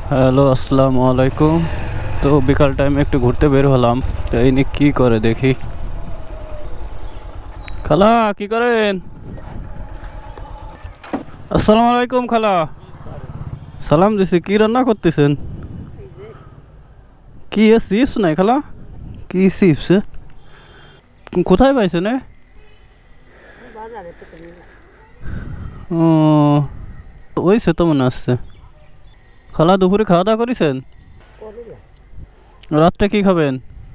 Hello, আসসালামু আলাইকুম। তো বিকাল টাইমে একটু ঘুরতে বের হলাম। তো এই নিয়ে কী করে দেখি। খালা কি করেন? আসসালামু আলাইকুম খালা। সালাম দিছি। কি রান্না করতেছেন? কি চিপস নাই খালা? কি চিপস? কোথায় পাইছেন? ও, ওই সে তো মনে আসছে। খালা দুপুরে খাওয়া দাওয়া করেছেন? রাত্রে কি খাবেন?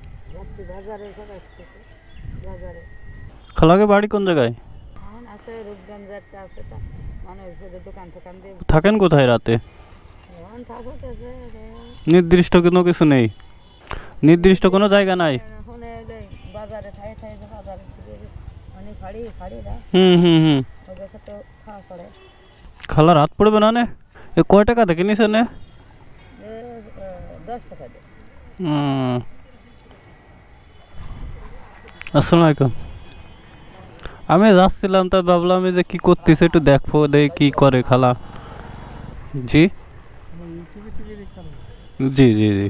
খালাকে বাড়ি কোন জায়গায়? থাকেন কোথায় রাতে? নির্দিষ্ট কোনো কিছু নেই? নির্দিষ্ট কোনো জায়গা নাই? হুম হুম হুম। খালা রাত পড়বে না নে? এ কয় টাকা থেকে নিছে নে? 10 টাকা দে। আসসালামু আলাইকুম। আমি যাচ্ছিলাম, তা ভাবলাম আমি যে কি করতেছে একটু দেখবো, দেখি কি করে খালা। জি জি জি জি।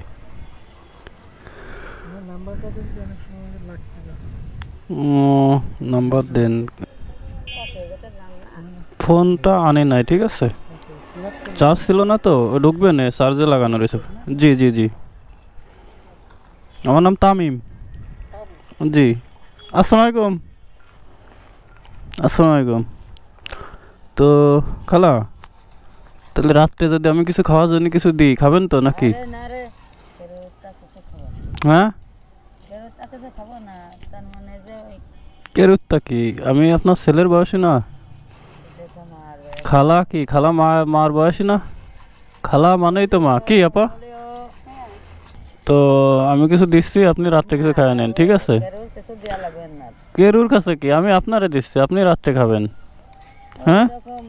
নাম্বার দেন। ফোনটা আনে নাই, ঠিক আছে। চার্জ ছিল না তো, ঢুকবে না, চার্জে লাগানো রয়েছে। জি জি জি। আমার নাম তামিম। জি। আসসালামু আলাইকুম। আসসালামু আলাইকুম। তো খালা, তাহলে রাত্রে যদি আমি কিছু খাওয়ার জন্য কিছু দিই, খাবেন তো নাকি? হ্যাঁ, কেরুত্তা কি? আমি আপনার ছেলের বয়সী না? খালা কি? খালা মার বয়সী না? খালা মানেই তো মা। কি আপা? তো আমি কিছু দিচ্ছি, আপনি রাত্রে কিছু খাওয়া নেন, ঠিক আছে? কেরুর কাছে কি? আমি আপনারে দিচ্ছি, আপনি রাত্রে খাবেন। হ্যাঁ,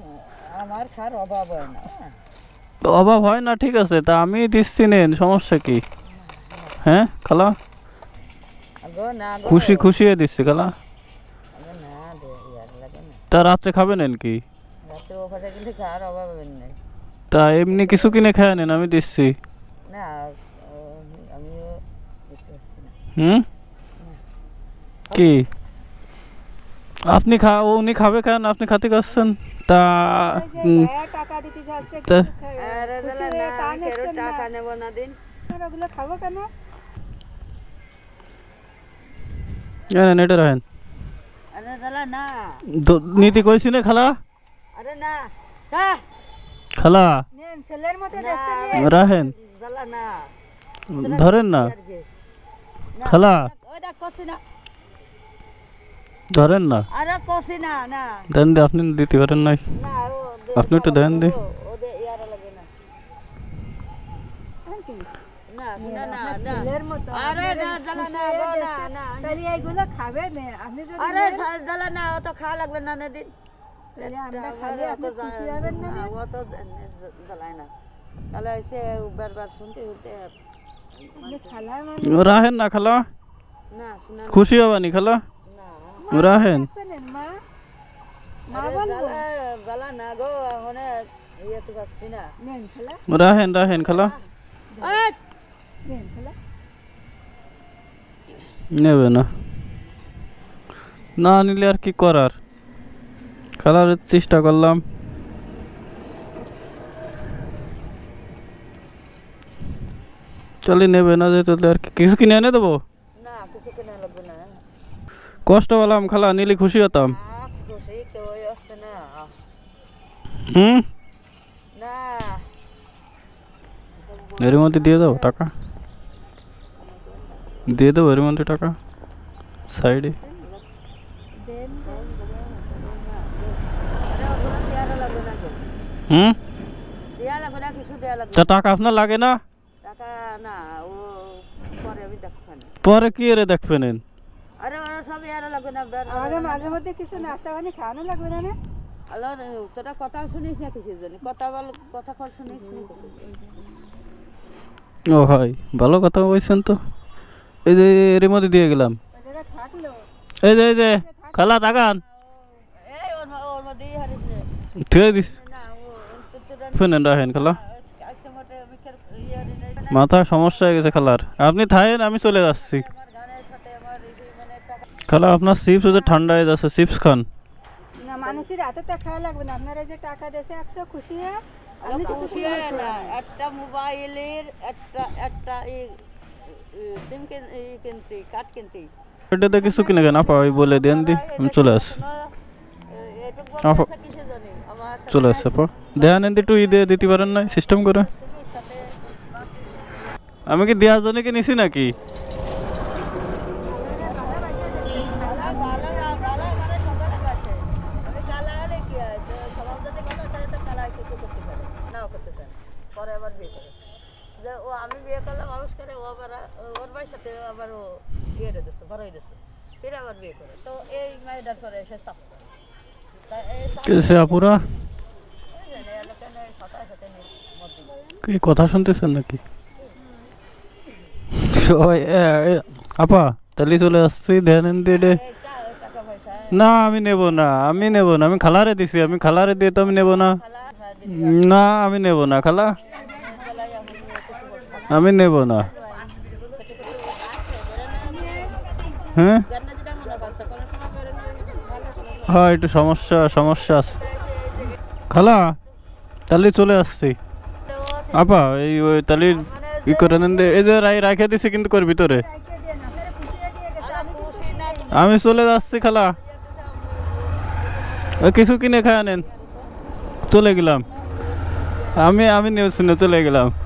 অভাব হয় না, ঠিক আছে। তা আমি দিচ্ছি, নেন, সমস্যা কি? হ্যাঁ খালা, খুশি খুশি দিচ্ছি খালা। তা রাত্রে খাবেন কি? তা এমনি কিছু কিনে খায় নেন, আমি দিচ্ছি। হুম, কি আপনি উনি খাবে খান, আপনি খাতে করছেন। তা নেটে রাখেন। নীতি কইছি না খালা? খালা রাখেন, ধরেন না খালা, ধরেন না। দেন দে, আপনি দিতে পারেন নাই, আপনি একটু দেন দে। খাওয়া লাগবে না দিন। রাহেন না খালা, খুশি হবানি খালা, রাহেন। রাহেন রাহেন খালা, নেবে না? না নিলে আর কি করার, খালার চেষ্টা করলাম। চলে নেবে না যেতে, আর কিছু কিনে এনে দেবো। কষ্ট পেলাম খালা, নিলে খুশি হতাম। হুম, এর মধ্যে দিয়ে দাও টাকা, দিয়ে দেবো এর মধ্যে টাকা সাইডে। হুম, তা টাকা আপনার লাগে না? পরে কি এর দেখবেন? মাঝে মধ্যে কিছু নাস্তা পানি খাওয়ানো লাগবে না? তোরা কথা শুনিস না কিছু জানি, কথা শুনিস। ও হয়, ভালো কথা বলছেন তো। এই যে এর মধ্যে দিয়ে গেলাম। এই যে খালা তাকান, থুয়ে দিস। ফেনেন রাখেন খালা। দুঃখের ইয়ে নেই মাথা সমস্যা হয়ে গেছে খালার। আপনি থাকেন, আমি চলে যাচ্ছি। আমার গানের সাথে আমার মানে টাকা খালা আপনার চিপস হচ্ছে ঠান্ডা হয়ে যাচ্ছে, চিপস খান। না মানুষের হাতে তো খাওয়া লাগবে না, আপনারা যে টাকা দিয়েছে 100 খুশি হয়ে আমি কিছু খুশি না। একটা মোবাইলের একটা একটা সিম কিনতে কার্ড কিনতে এটাতে কিছু কিনে কেন আপা, ওই বলে দেন দি, আমি চলে আসছি। আপা চলে আসছে আপা, দেন দি একটু ঈদে দিতে পারেন না সিস্টেম করে? আমি কি দেওয়ার জন্য কি নিছি নাকি? আমি বিয়ে করলাম মানুষ করে, ও আবার ওর ভাইয়ের সাথে আবার ও বিয়ে দিচ্ছে, বড় হয়ে দিচ্ছে, ফিরে আবার বিয়ে করে। তো এই মেয়েটার পরে এসে চাপ কেসে আপুরা কি কথা শুনতেছেন নাকি সবাই? আপা তাহলে চলে আসছি, দেন দিয়ে। টাকা পয়সা না আমি নেব না, আমি নেব না, আমি খালারে দিছি, আমি খালারে দিয়ে তো আমি নেব না। না আমি নেব না খালা, আমি নেব না। হ্যাঁ হ্যাঁ একটু সমস্যা সমস্যা আছে খালা, তাহলে চলে আসছি। আপা এই ওই তাহলে ই করে নেন, এই যে রাখে দিছি কিন্তু কর ভিতরে। আমি চলে যাচ্ছি খালা, কিছু কিনে খায় নেন, চলে গেলাম। আমি নিউজ শুনে চলে গেলাম।